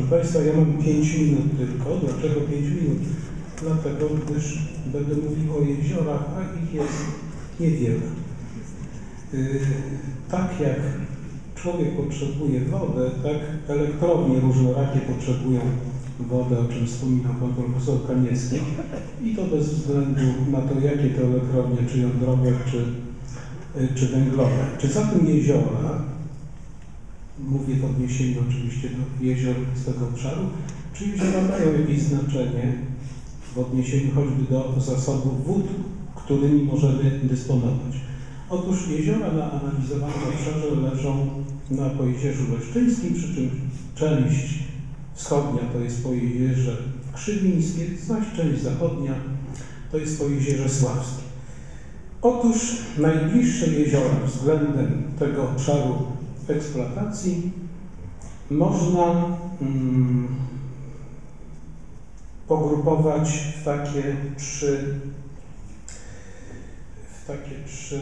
Państwa, ja mam 5 minut tylko. Dlaczego 5 minut? Dlatego, gdyż będę mówił o jeziorach, a ich jest niewiele. Tak jak człowiek potrzebuje wodę, tak elektrownie różnorakie potrzebują wodę, o czym wspominał pan profesor Kaniewski. I to bez względu na to, jakie to elektrownie, czy jądrowe, czy węglowe. Czy zatem jeziora, mówię w odniesieniu oczywiście do jezior z tego obszaru, czy jeziora mają jakieś znaczenie w odniesieniu choćby do zasobów wód, którymi możemy dysponować? Otóż jeziora na analizowanym obszarze leżą na Pojezierzu Leszczyńskim, przy czym część wschodnia to jest Pojezierze Krzywińskie, zaś część zachodnia to jest Pojezierze Sławskie. Otóż najbliższe jeziora względem tego obszaru eksploatacji można pogrupować w takie trzy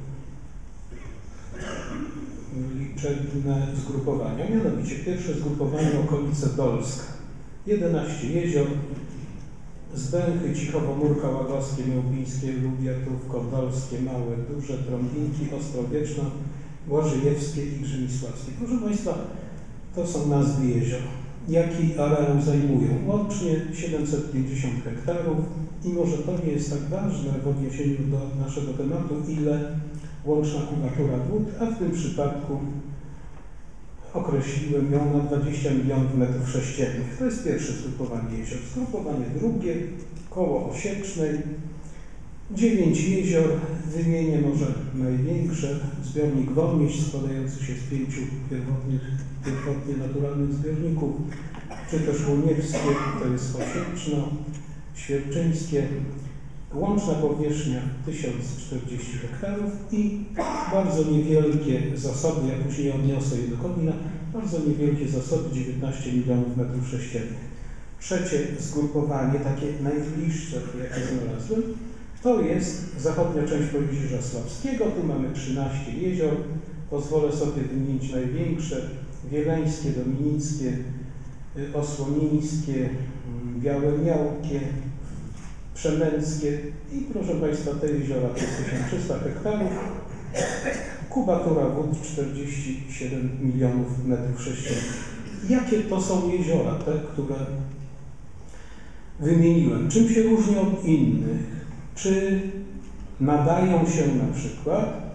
liczebne zgrupowania. Mianowicie pierwsze zgrupowanie okolice Dolska. 11 jezior, Zbęchy, Cichowo-Murka, Łagowskie, Miałbińskie, Lubiatów, Kordolskie, Małe, Duże, Trąbinki, Ostrowieczna, Błażyjewskie i Grzymisławskie. Proszę Państwa, to są nazwy jezior. Jaki areał zajmują? Łącznie 750 hektarów i może to nie jest tak ważne w odniesieniu do naszego tematu, ile łączna kubatura wód, a w tym przypadku określiłem ją na 20 milionów metrów sześciennych. To jest pierwsze zgrupowanie jezior. Zgrupowanie drugie, koło Osiecznej, 9 jezior, wymienię może największe, zbiornik Wodmieść składający się z 5 pierwotnie naturalnych zbiorników, czy też Łuniewskie, to jest Osieczno, Świerczyńskie, łączna powierzchnia 1040 hektarów i bardzo niewielkie zasoby, jak już nie odniosę je do komina, bardzo niewielkie zasoby, 19 milionów metrów sześciennych. Trzecie zgrupowanie, takie najbliższe, jakie znalazłem, to jest zachodnia część Pojezierza Sławskiego. Tu mamy 13 jezior. Pozwolę sobie wymienić największe: Wieleńskie, Dominickie, Osłonińskie, Białe Miałkie, Przemęckie i proszę Państwa, te jeziora to jest 1300 hektarów. Kubatura wód 47 milionów metrów sześciennych. Jakie to są jeziora, te, które wymieniłem? Czym się różnią od innych? Czy nadają się na przykład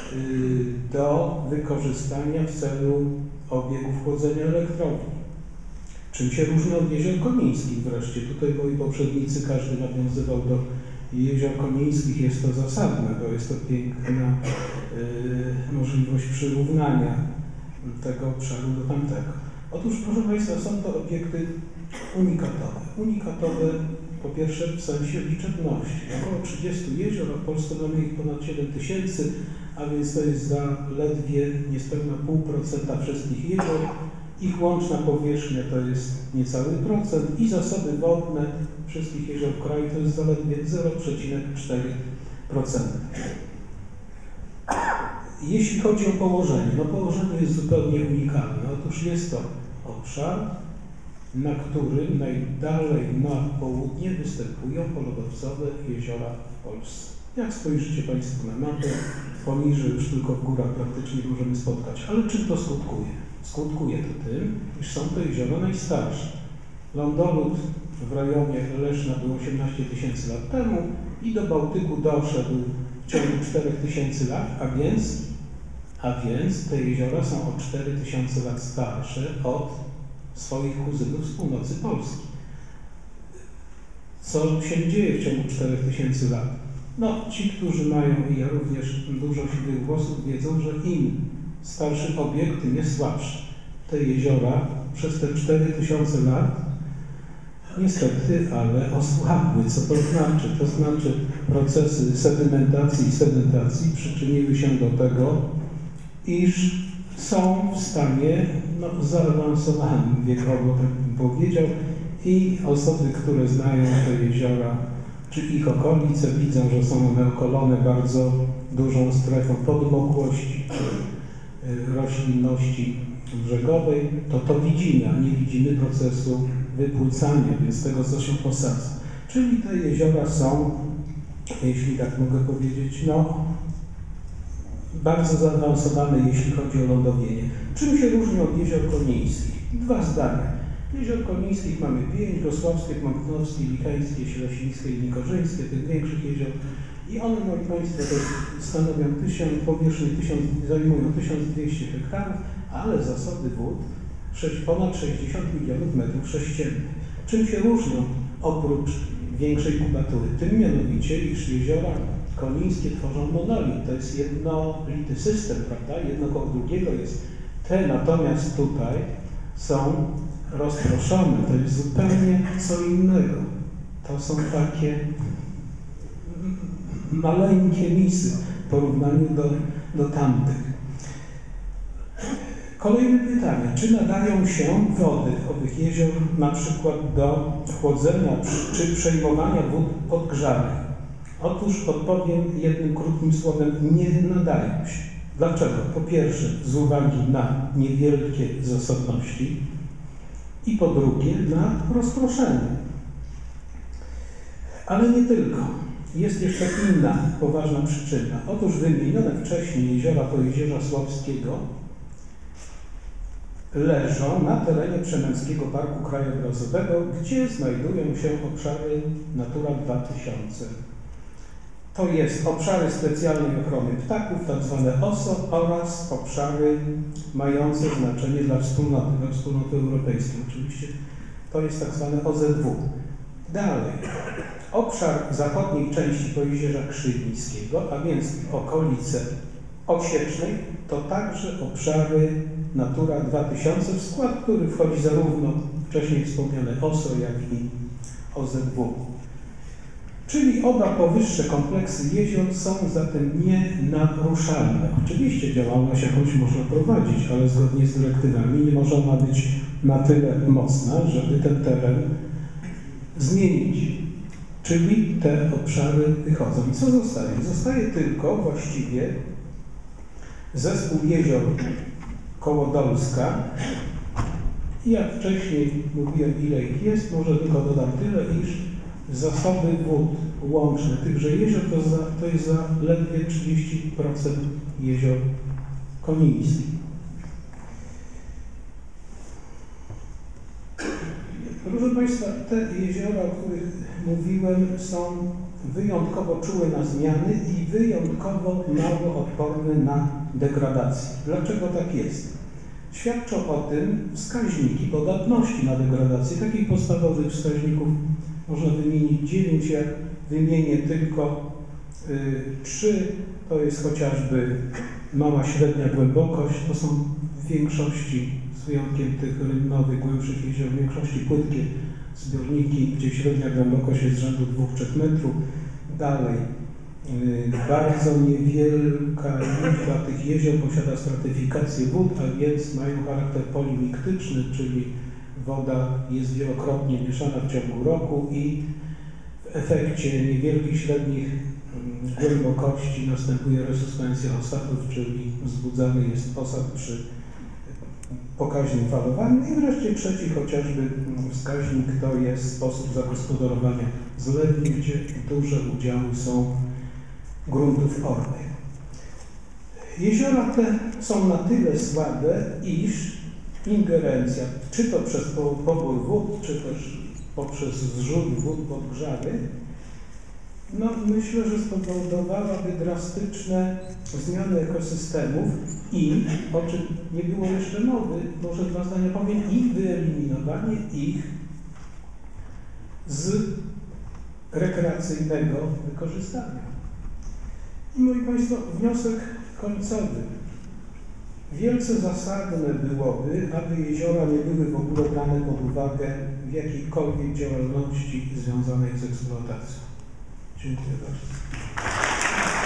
do wykorzystania w celu obiegu chłodzenia elektrowni? Czym się różni od jezior konieńskich wreszcie? Tutaj moi poprzednicy, każdy nawiązywał do jezior konieńskich, jest to zasadne, bo jest to piękna możliwość przyrównania tego obszaru do tamtego. Otóż, proszę Państwa, są to obiekty unikatowe. Unikatowe po pierwsze w sensie liczebności. Około 30 jezior, a w Polsce mamy ich ponad 7000, a więc to jest zaledwie niespełna 0,5% wszystkich jezior. Ich łączna powierzchnia to jest niecały procent i zasoby wodne wszystkich jezior w kraju to jest zaledwie 0,4%. Jeśli chodzi o położenie, no położenie jest zupełnie unikalne. Otóż jest to obszar, na którym najdalej na południe występują polodowcowe jeziora w Polsce. Jak spojrzycie Państwo na mapę, poniżej już tylko w górach praktycznie możemy spotkać. Ale czym to skutkuje? Skutkuje to tym, iż są to jeziora najstarsze. Lądolud w rejonie Leszna był 18 000 lat temu i do Bałtyku doszedł w ciągu 4000 lat, a więc te jeziora są o 4000 lat starsze od swoich kuzynów z północy Polski. Co się dzieje w ciągu 4000 lat? No, ci, którzy mają, i ja również, dużo siwych włosów, wiedzą, że im starszy obiekt, tym jest słabszy. Te jeziora przez te 4000 lat niestety, ale osłabły. Co to znaczy? To znaczy procesy sedymentacji i sedentacji przyczyniły się do tego, iż są w stanie zaawansowanym wiekowo, tak bym powiedział, i osoby, które znają te jeziora czy ich okolice, widzą, że są one okolone bardzo dużą strefą podmokłości, roślinności brzegowej, to widzimy, a nie widzimy procesu wypłycania, więc tego, co się posadza. Czyli te jeziora są, jeśli tak mogę powiedzieć, no, bardzo zaawansowane, jeśli chodzi o lądowienie. Czym się różni od jezior konińskich? Dwa zdania. Jezior konińskich mamy 5, Gosławskie, Kąpnowskie, Wichańskie, Ślesińskie i Mikorzyńskie, tych większych jezior. I one, moi Państwo, stanowią powierzchnię zajmują 1200 hektarów, ale zasoby wód ponad 60 milionów metrów sześciennych. Czym się różnią oprócz większej kubatury? Tym mianowicie, iż jeziora konińskie tworzą monolit. To jest jednolity system, prawda? Jedno koło drugiego jest. Te natomiast tutaj są rozproszone. To jest zupełnie co innego. To są takie maleńkie misy w porównaniu do tamtych. Kolejne pytanie. Czy nadają się wody owych jezior na przykład do chłodzenia czy przejmowania wód podgrzanych? Otóż odpowiem jednym krótkim słowem, nie nadają się. Dlaczego? Po pierwsze, z uwagi na niewielkie zasobności i po drugie, na rozproszenie. Ale nie tylko. Jest jeszcze inna poważna przyczyna. Otóż wymienione wcześniej jeziora Pojezierza Słowskiego leżą na terenie Przemęckiego Parku Krajobrazowego, gdzie znajdują się obszary Natura 2000. To jest obszary specjalnej ochrony ptaków, tak zwane OSO, oraz obszary mające znaczenie dla wspólnoty europejskiej. Oczywiście to jest tak zwane OZW. Dalej, obszar zachodniej części Pojezierza Krzywińskiego, a więc okolice Osiecznej, to także obszary Natura 2000, w skład który wchodzi zarówno wcześniej wspomniane OSO, jak i OZW. Czyli oba powyższe kompleksy jezior są zatem nienaruszalne. Oczywiście działalność jakąś można prowadzić, ale zgodnie z dyrektywami nie może ona być na tyle mocna, żeby ten teren zmienić. Czyli te obszary wychodzą. I co zostaje? Zostaje tylko właściwie zespół jezior Kołodolska. I jak wcześniej mówiłem, ile ich jest, może tylko dodam tyle, iż zasoby wód łączne tychże jezior to jest zaledwie 30% jezior konińskich. Proszę Państwa, te jeziora, o których mówiłem, są wyjątkowo czułe na zmiany i wyjątkowo mało odporne na degradację. Dlaczego tak jest? Świadczą o tym wskaźniki podatności na degradację. Takich podstawowych wskaźników można wymienić 9, jak wymienię tylko 3, to jest chociażby mała, średnia głębokość, to są w większości, z wyjątkiem tych rynnowych, głębszych jezior, w większości płytkie zbiorniki, gdzie średnia głębokość jest z rzędu 2-3 metrów. Dalej, bardzo niewielka liczba tych jezior posiada stratyfikację wód, a więc mają charakter polimiktyczny, czyli woda jest wielokrotnie mieszana w ciągu roku i w efekcie niewielkich, średnich głębokości następuje resuspensja osadów, czyli wzbudzany jest osad przy pokaźnym falowaniu. I wreszcie trzeci chociażby wskaźnik to jest sposób zagospodarowania zlewni, gdzie duże udziały są gruntów ornych. Jeziora te są na tyle słabe, iż ingerencja, czy to przez pobór wód, czy też poprzez zrzut wód podgrzanych, no myślę, że spowodowałaby drastyczne zmiany ekosystemów i, o czym nie było jeszcze mowy, może 2 zdania powiem, i wyeliminowanie ich z rekreacyjnego wykorzystania. I moi Państwo, wniosek końcowy. Wielce zasadne byłoby, aby jeziora nie były w ogóle brane pod uwagę w jakiejkolwiek działalności związanej z eksploatacją. Dziękuję bardzo.